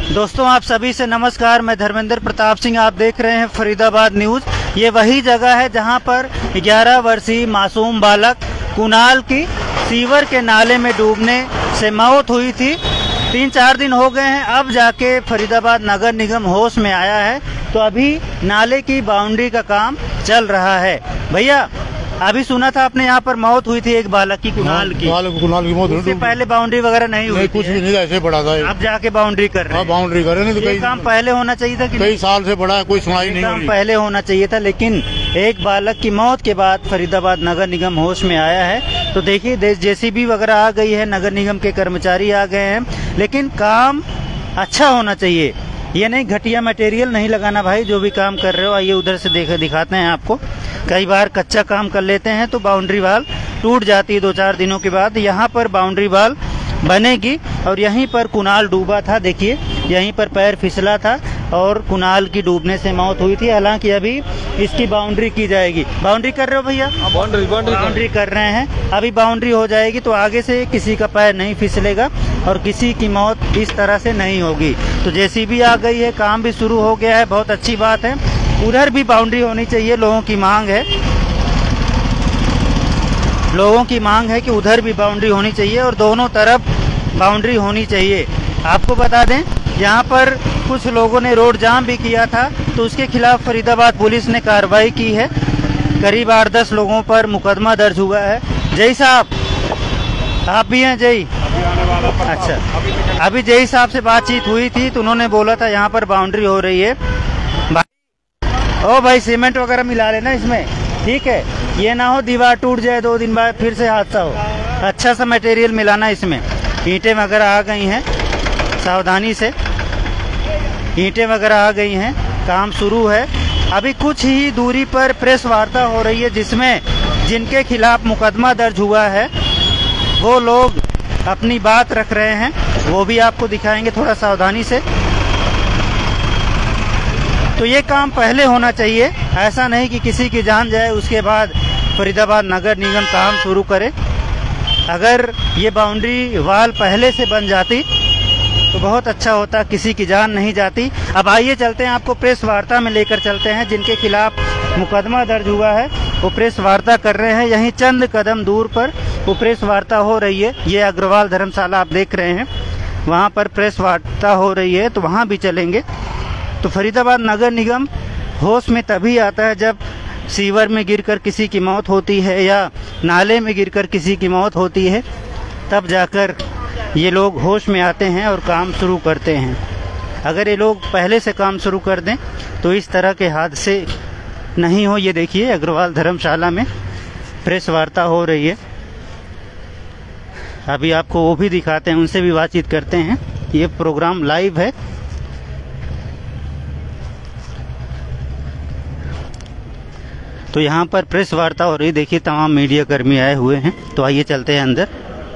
दोस्तों आप सभी से नमस्कार। मैं धर्मेंद्र प्रताप सिंह, आप देख रहे हैं फरीदाबाद न्यूज। ये वही जगह है जहां पर 11 वर्षीय मासूम बालक कुणाल की सीवर के नाले में डूबने से मौत हुई थी। 3-4 दिन हो गए हैं, अब जाके फरीदाबाद नगर निगम होश में आया है। तो अभी नाले की बाउंड्री का काम चल रहा है। भैया अभी सुना था आपने यहाँ पर मौत हुई थी एक बालक की, कुणाल की मौत। उससे पहले बाउंड्री वगैरह नहीं हुई? कुछ भी नहीं, ऐसे बड़ा था। अब जाके बाउंड्री कर रहे हैं? बाउंड्री कर रहे हैं। तो ये काम पहले होना चाहिए था कि कई साल से बड़ा है, कोई सुनाई नहीं। काम पहले होना चाहिए था, लेकिन एक बालक की मौत के बाद फरीदाबाद नगर निगम होश में आया है। तो देखिए जेसीबी वगैरह आ गई है, नगर निगम के कर्मचारी आ गए हैं, लेकिन काम अच्छा होना चाहिए। ये नहीं घटिया मटेरियल नहीं लगाना भाई। जो भी काम कर रहे हो आइए उधर से दिखाते हैं आपको। कई बार कच्चा काम कर लेते हैं तो बाउंड्री वाल टूट जाती है 2-4 दिनों के बाद। यहाँ पर बाउंड्री वाल बनेगी और यहीं पर कुणाल डूबा था। देखिए यहीं पर पैर फिसला था और कुणाल की डूबने से मौत हुई थी। हालांकि अभी इसकी बाउंड्री की जाएगी। बाउंड्री कर रहे हो भैया? बाउंड्री कर रहे हैं। अभी बाउंड्री हो जाएगी तो आगे से किसी का पैर नहीं फिसलेगा और किसी की मौत इस तरह से नहीं होगी। तो जेसीबी आ गई है, काम भी शुरू हो गया है, बहुत अच्छी बात है। उधर भी बाउंड्री होनी चाहिए, लोगों की मांग है। लोगों की मांग है कि उधर भी बाउंड्री होनी चाहिए और दोनों तरफ बाउंड्री होनी चाहिए। आपको बता दें यहाँ पर कुछ लोगों ने रोड जाम भी किया था, तो उसके खिलाफ फरीदाबाद पुलिस ने कार्रवाई की है। करीब 8-10 लोगों पर मुकदमा दर्ज हुआ है। जय साहब, आप भी हैं? जय, अच्छा। अभी जय साहब से बातचीत हुई थी तो उन्होंने बोला था यहाँ पर बाउंड्री हो रही है। ओ भाई सीमेंट वगैरह मिला लेना इसमें, ठीक है? ये ना हो दीवार टूट जाए 2 दिन बाद फिर से हादसा हो। अच्छा सा मटेरियल मिलाना इसमें। ईंटें वगैरह आ गई हैं, सावधानी से। ईंटें वगैरह आ गई हैं, काम शुरू है। अभी कुछ ही दूरी पर प्रेस वार्ता हो रही है जिसमें जिनके खिलाफ मुकदमा दर्ज हुआ है वो लोग अपनी बात रख रहे हैं, वो भी आपको दिखाएंगे थोड़ा सावधानी से। तो ये काम पहले होना चाहिए, ऐसा नहीं कि किसी की जान जाए उसके बाद फरीदाबाद नगर निगम काम शुरू करे। अगर ये बाउंड्री वाल पहले से बन जाती तो बहुत अच्छा होता, किसी की जान नहीं जाती। अब आइए चलते हैं, आपको प्रेस वार्ता में लेकर चलते हैं। जिनके खिलाफ मुकदमा दर्ज हुआ है वो प्रेस वार्ता कर रहे हैं। यहीं चंद कदम दूर पर वो प्रेस वार्ता हो रही है। ये अग्रवाल धर्मशाला आप देख रहे हैं, वहाँ पर प्रेस वार्ता हो रही है, तो वहाँ भी चलेंगे। तो फरीदाबाद नगर निगम होश में तभी आता है जब सीवर में गिरकर किसी की मौत होती है या नाले में गिरकर किसी की मौत होती है, तब जाकर ये लोग होश में आते हैं और काम शुरू करते हैं। अगर ये लोग पहले से काम शुरू कर दें तो इस तरह के हादसे नहीं हो। ये देखिए अग्रवाल धर्मशाला में प्रेस वार्ता हो रही है। अभी आपको वो भी दिखाते हैं, उनसे भी बातचीत करते हैं। ये प्रोग्राम लाइव है। तो यहाँ पर प्रेस वार्ता हो रही, देखिए तमाम मीडिया कर्मी आए हुए हैं। तो आइए चलते हैं अंदर।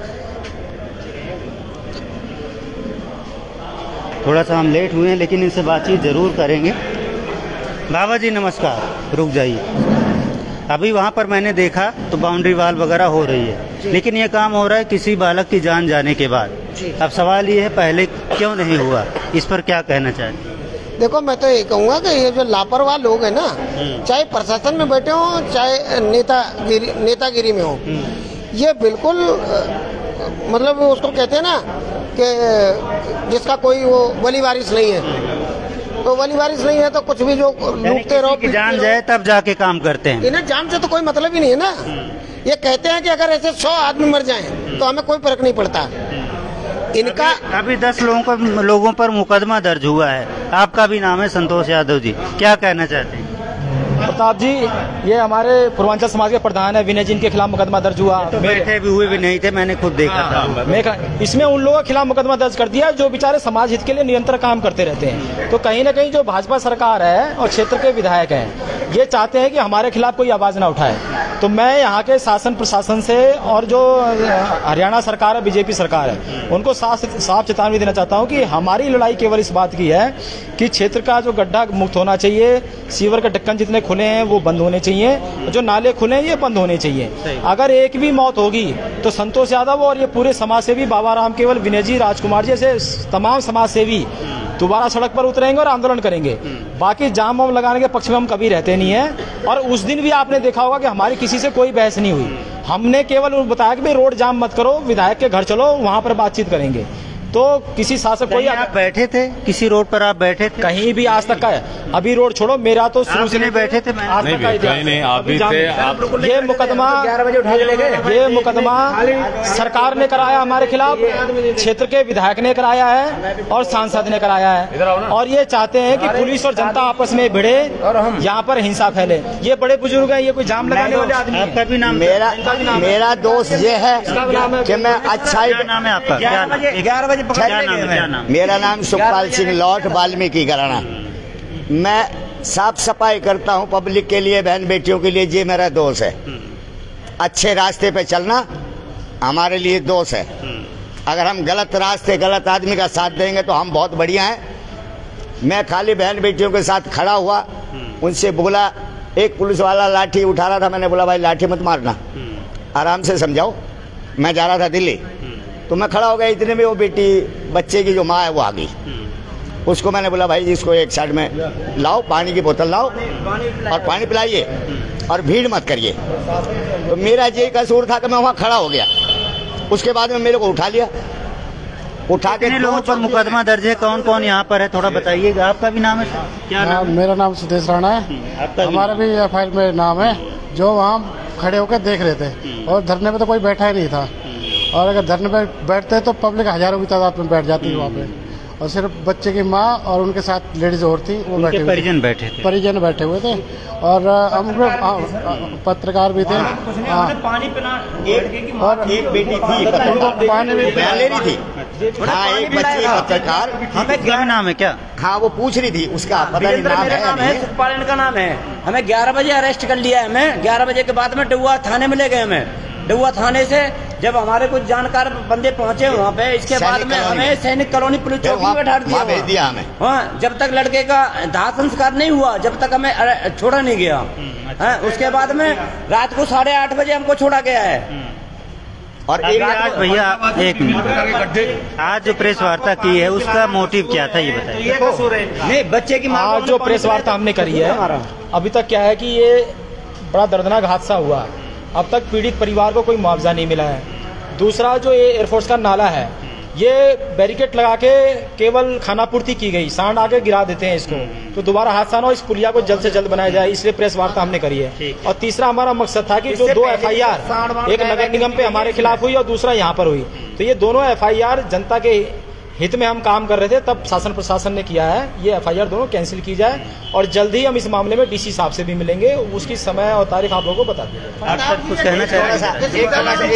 थोड़ा सा हम लेट हुए हैं लेकिन इनसे बातचीत जरूर करेंगे। बाबा जी नमस्कार, रुक जाइए। अभी वहाँ पर मैंने देखा तो बाउंड्री वाल वगैरह हो रही है, लेकिन ये काम हो रहा है किसी बालक की जान जाने के बाद। अब सवाल ये है पहले क्यों नहीं हुआ, इस पर क्या कहना चाहते हैं? देखो मैं तो ये कहूँगा कि ये जो लापरवाह लोग हैं ना, चाहे प्रशासन में बैठे हो चाहे नेतागिरी में हो, ये बिल्कुल मतलब उसको कहते हैं ना कि जिसका कोई वो वली वारिस नहीं है, तो वली वारिस नहीं है तो कुछ भी जो लूटते रहो, जान जाए तब जाके काम करते हैं। इन्हें जान से तो कोई मतलब ही नहीं है ना। ये कहते हैं कि अगर ऐसे 100 आदमी मर जाएं तो हमें कोई फर्क नहीं पड़ता। इनका अभी 10 लोगों पर मुकदमा दर्ज हुआ है। आपका भी नाम है संतोष यादव जी, क्या कहना चाहते हैं? प्रताप जी, ये हमारे पूर्वांचल समाज के प्रधान है विनय जी, इनके खिलाफ मुकदमा दर्ज हुआ। तो बैठे भी हुए भी नहीं थे, मैंने खुद देखा था। इसमें उन लोगों के खिलाफ मुकदमा दर्ज कर दिया जो बेचारे समाज हित के लिए निरंतर काम करते रहते हैं। तो कहीं न कहीं जो भाजपा सरकार है और क्षेत्र के विधायक हैं, ये चाहते हैं कि हमारे खिलाफ कोई आवाज ना उठाए। तो मैं यहाँ के शासन प्रशासन से और जो हरियाणा सरकार है, बीजेपी सरकार है, उनको साफ चेतावनी देना चाहता हूँ कि हमारी लड़ाई केवल इस बात की है कि क्षेत्र का जो गड्ढा मुक्त होना चाहिए, सीवर के ढक्कन जितने खुले हैं वो बंद होने चाहिए, जो नाले खुले हैं ये बंद होने चाहिए। अगर एक भी मौत होगी तो संतोष यादव और ये पूरे समाज सेवी बाबा राम केवल, विनय जी, राजकुमार जी जैसे तमाम समाज सेवी दोबारा सड़क पर उतरेंगे और आंदोलन करेंगे। बाकी जाम वाम लगाने के पक्ष में हम कभी रहते नहीं है। और उस दिन भी आपने देखा होगा कि हमारी किसी से कोई बहस नहीं हुई, हमने केवल बताया कि भाई रोड जाम मत करो, विधायक के घर चलो, वहां पर बातचीत करेंगे। तो किसी शासक कोई आप बैठे थे किसी रोड पर? आप बैठे थे कहीं भी आज तक का है? अभी रोड छोड़ो, मेरा तो शुरू से नहीं बैठे थे। आज तक नहीं, आप भी थे। ये मुकदमा 11 बजे सरकार ने कराया हमारे खिलाफ, क्षेत्र के विधायक ने कराया है और सांसद ने कराया है। और ये चाहते हैं कि पुलिस और जनता आपस में भिड़े, यहाँ पर हिंसा फैले। ये बड़े बुजुर्ग हैं, ये कोई जाम लगाने वाले आदमी। आपका भी नाम? मेरा दोस्त ये है कि मैं अच्छा ही। नाम है आपका? 11 बजे मेरा नाम सुखपाल सिंह लौट, वाल्मीकि घराना। मैं साफ सफाई करता हूँ पब्लिक के लिए, बहन बेटियों के लिए। ये मेरा दोस्त है। अच्छे रास्ते पे चलना हमारे लिए दोस्त है। अगर हम गलत रास्ते, गलत आदमी का साथ देंगे तो हम बहुत बढ़िया हैं। मैं खाली बहन बेटियों के साथ खड़ा हुआ, उनसे बोला, एक पुलिस वाला लाठी उठा रहा था, मैंने बोला भाई लाठी मत मारना, आराम से समझाओ। मैं जा रहा था दिल्ली, तो मैं खड़ा हो गया। इतने में वो बेटी, बच्चे की जो माँ है वो आ गई। उसको मैंने बोला भाई इसको एक साइड में लाओ, पानी की बोतल लाओ और पानी पिलाइए और भीड़ मत करिए। तो मेरा ये कसूर था कि मैं वहाँ खड़ा हो गया। उसके बाद में मेरे को उठा लिया, उठा के लोगों पर मुकदमा दर्ज है। कौन कौन यहाँ पर है थोड़ा बताइएगा। आपका भी नाम है? क्या नाम? मेरा नाम सुदेश राणा है। हमारा भी FIR में नाम है। जो वहाँ खड़े होकर देख रहे थे और धरने पे तो कोई बैठा ही नहीं था। और अगर धरने पे बैठते तो पब्लिक हजारों की तादाद में बैठ जाती है वहाँ पे। और सिर्फ बच्चे की माँ और उनके साथ लेडीज और थी, वो बैठे, परिजन बैठे हुए थे। और हम पत्रकार भी थे। पानी पिला, और एक बेटी थी, पानी भी ले रही थी। हाँ, एक बच्ची पत्रकार। क्या नाम है? क्या? हाँ, वो पूछ रही थी, उसका पता नहीं नाम है। सुखपाल इनका नाम है। हमें 11 बजे अरेस्ट कर लिया है। हमें 11 बजे के बाद में डुआ थाने में ले गए। हमें डुआ थाने से जब हमारे कुछ जानकार बंदे पहुंचे वहाँ पे, इसके बाद में हमें सैनिक कॉलोनी पुलिस चौकी में बैठा दिया हमें। हाँ, जब तक लड़के का दाह संस्कार नहीं हुआ, जब तक हमें छोड़ा नहीं गया। उसके बाद में रात को 8:30 बजे हमको छोड़ा गया है। और आज भैया एक मिनट, आज जो प्रेस वार्ता की है उसका मोटिव क्या था ये बताइए। नहीं, बच्चे की माँ जो प्रेस वार्ता हमने करी है, अभी तक क्या है कि ये बड़ा दर्दनाक हादसा हुआ। अब तक पीड़ित परिवार को कोई मुआवजा नहीं मिला है। दूसरा, जो ये एयरफोर्स का नाला है, ये बैरिकेड लगा के केवल खानापूर्ति की गई, सांड आके गिरा देते हैं इसको, तो दोबारा हादसा ना हो, इस पुलिया को जल्द से जल्द बनाया जाए, इसलिए प्रेस वार्ता हमने करी है। और तीसरा हमारा मकसद था कि जो 2 FIR, एक नगर निगम पे हमारे खिलाफ हुई और दूसरा यहाँ पर हुई, तो ये दोनों FIR जनता के हित में हम काम कर रहे थे, तब शासन प्रशासन ने किया है। ये FIR दोनों कैंसिल की जाए और जल्द ही हम इस मामले में DC साहब से भी मिलेंगे, उसकी समय और तारीख आप लोगों को बता देंगे। कुछ कहना चाहिए?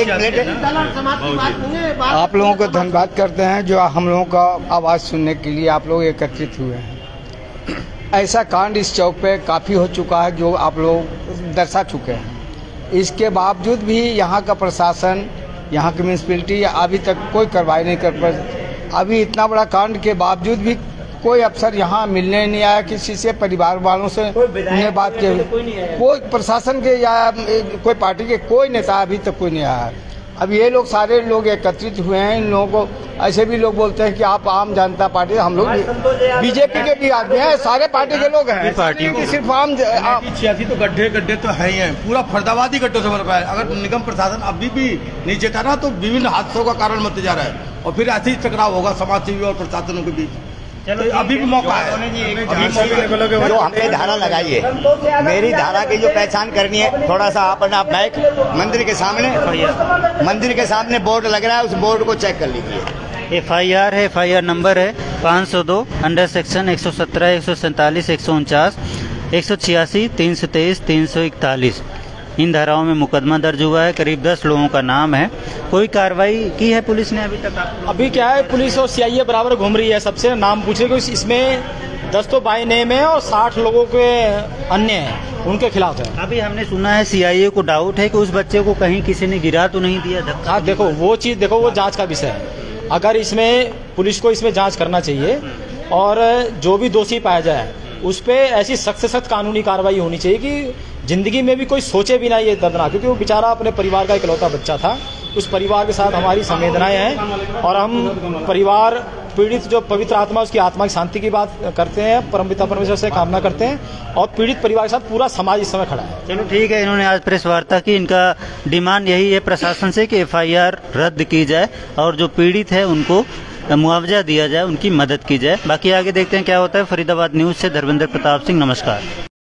आप लोगों को धन्यवाद करते हैं जो हम लोगों का आवाज़ सुनने के लिए आप लोग एकत्रित हुए हैं। ऐसा कांड इस चौक पे काफ़ी हो चुका है जो आप लोग दर्शा चुके हैं। इसके बावजूद भी यहाँ का प्रशासन, यहाँ की म्यूनसिपैलिटी अभी तक कोई कार्रवाई नहीं कर पाई। अभी इतना बड़ा कांड के बावजूद भी कोई अफसर यहाँ मिलने नहीं आया, किसी से परिवार वालों से उन्हें बात की, कोई प्रशासन के या कोई पार्टी के कोई नेता अभी तक कोई नहीं आया। अब ये लोग सारे लोग एकत्रित हुए हैं। इन लोगों को ऐसे भी लोग बोलते हैं कि आप आम जनता पार्टी, हम लोग बीजेपी के भी आदमी हैं, सारे पार्टी के लोग हैं, सिर्फ आम 86 तो गड्ढे तो है ही है, पूरा फर्दाबादी गड्ढों से भर पाया। अगर निगम प्रशासन अभी भी नीचे था ना तो विभिन्न हादसों का कारण बनते जा रहा है और फिर ऐसे ही टकराव होगा समाज सेवी और प्रशासनों के बीच। तो अभी भी मौका है। जो हमने धारा लगाई है, मेरी धारा की जो पहचान करनी है, थोड़ा सा अपना बैक मंदिर के सामने बोर्ड लग रहा है, उस बोर्ड को चेक कर लीजिए। FIR है, FIR नंबर है 502 अंडर सेक्शन 117, 147, 149, 186, 323, 341। इन धाराओं में मुकदमा दर्ज हुआ है। करीब 10 लोगों का नाम है। कोई कार्रवाई की है पुलिस ने अभी तक? अभी क्या है, पुलिस और CIA बराबर घूम रही है, सबसे नाम पूछ रही है। इसमें 10 तो बाय नेम है और 60 लोगों के अन्य हैं, उनके खिलाफ है। अभी हमने सुना है सीआईए को डाउट है कि उस बच्चे को कहीं किसी ने गिरा तो नहीं दिया, धक्का। हाँ देखो वो चीज़, देखो वो जांच का विषय है। अगर इसमें पुलिस को इसमें जांच करना चाहिए और जो भी दोषी पाया जाए उस पर ऐसी सख्त से सख्त कानूनी कार्रवाई होनी चाहिए कि जिंदगी में भी कोई सोचे भी ना ये दर्दनाक, क्योंकि वो बेचारा अपने परिवार का इकलौता बच्चा था। उस परिवार के साथ हमारी संवेदनाएं हैं और हम परिवार पीड़ित जो पवित्र आत्मा, उसकी आत्मा की शांति की बात करते हैं, परमपिता परमेश्वर से कामना करते हैं और पीड़ित परिवार के साथ पूरा समाज इस समय खड़ा है। चलो ठीक है, इन्होंने आज प्रेस वार्ता की, इनका डिमांड यही है प्रशासन से कि एफआईआर रद्द की जाए और जो पीड़ित है उनको मुआवजा दिया जाए, उनकी मदद की जाए। बाकी आगे देखते हैं क्या होता है। फरीदाबाद न्यूज से धर्मेंद्र प्रताप सिंह, नमस्कार।